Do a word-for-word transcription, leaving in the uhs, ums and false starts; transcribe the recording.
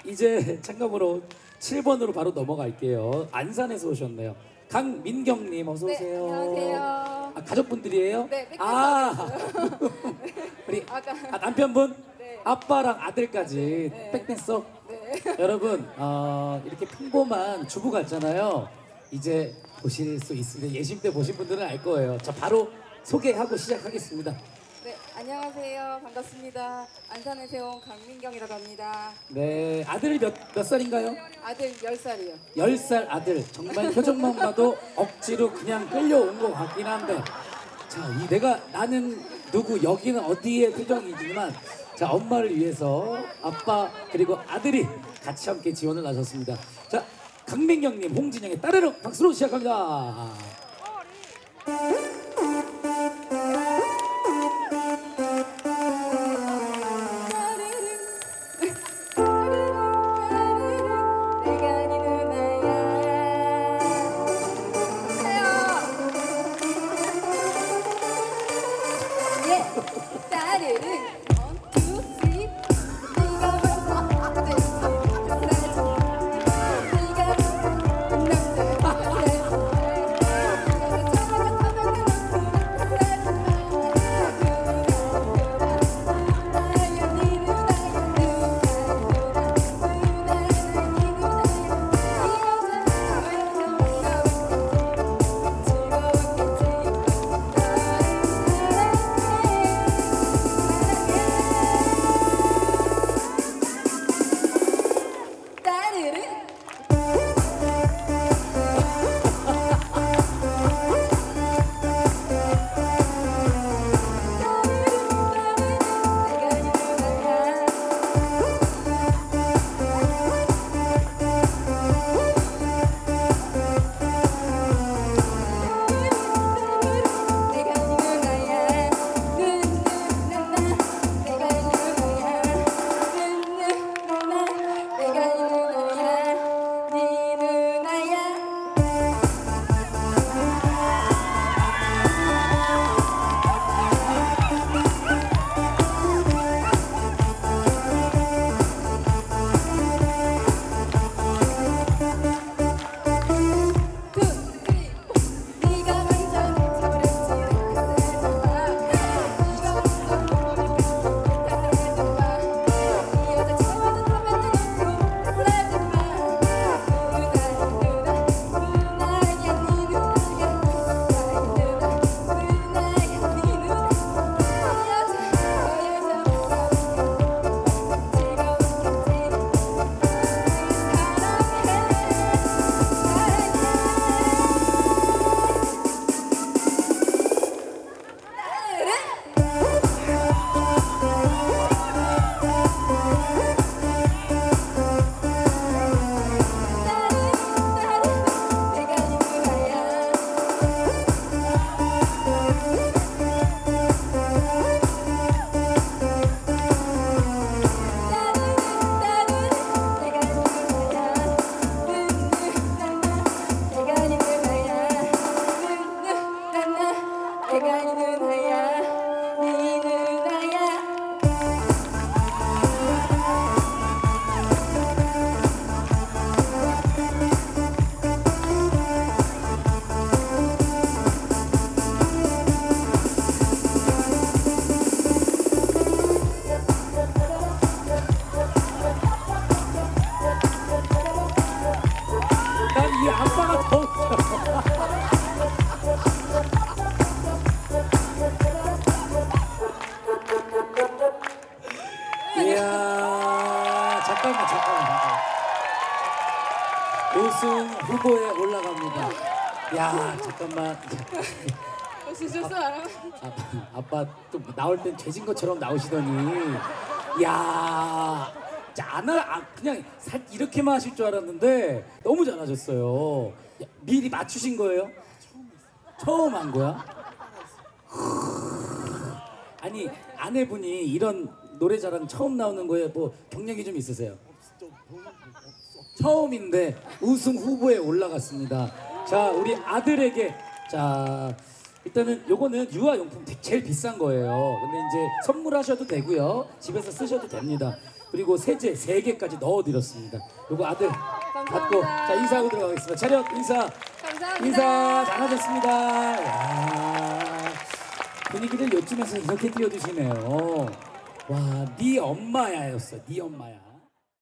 이제 참가번호 칠 번으로 바로 넘어갈게요. 안산에서 오셨네요. 강민경님 어서 네, 오세요. 안녕하세요. 아, 가족분들이에요? 네, 아, 우리 아까 아, 남편분, 네. 아빠랑 아들까지 네. 백댄서. 네. 여러분 어, 이렇게 평범한 주부 같잖아요. 이제 보실 수 있습니다. 예심 때 보신 분들은 알 거예요. 자, 바로 소개하고 시작하겠습니다. 네, 안녕하세요. 반갑습니다. 안산에서 온 강민경이라고 합니다. 네, 아들이 몇, 몇 살인가요? 아들 열 살이요. 열 살 아들. 정말 표정만 봐도 억지로 그냥 끌려온 것 같긴 한데, 자, 이 내가 나는 누구, 여기는 어디의 표정이지만, 자, 엄마를 위해서 아빠 그리고 아들이 같이 함께 지원을 나섰습니다. 자, 강민경님, 홍진영의 따르릉 박수로 시작합니다. 이 아빠가 더 웃겨. 이야, 잠깐만, 잠깐만, 잠깐만. 우승 후보에 올라갑니다. 야, 잠깐만. 주셨어요? 아빠, 아빠 또 나올 땐 죄진 것처럼 나오시더니, 야, 안 하, 아, 그냥 살 이렇게만 하실 줄 알았는데 너무 잘하셨어요. 야, 미리 맞추신 거예요? 처음 한 거야? 아니, 아내분이 이런 노래자랑 처음 나오는 거에 뭐 경력이 좀 있으세요? 처음인데 우승 후보에 올라갔습니다. 자, 우리 아들에게, 자, 일단은 요거는 유아용품 제일 비싼 거예요. 근데 이제 선물하셔도 되고요, 집에서 쓰셔도 됩니다. 그리고 세제 세 개까지 넣어드렸습니다. 그리고 아들 받고 감사합니다. 자 인사하고 들어가겠습니다. 차렷 인사. 감사합니다. 인사 잘하셨습니다. 야, 분위기를 요쯤에서 이렇게 띄워주시네요. 와, 네 엄마야였어. 네 엄마야.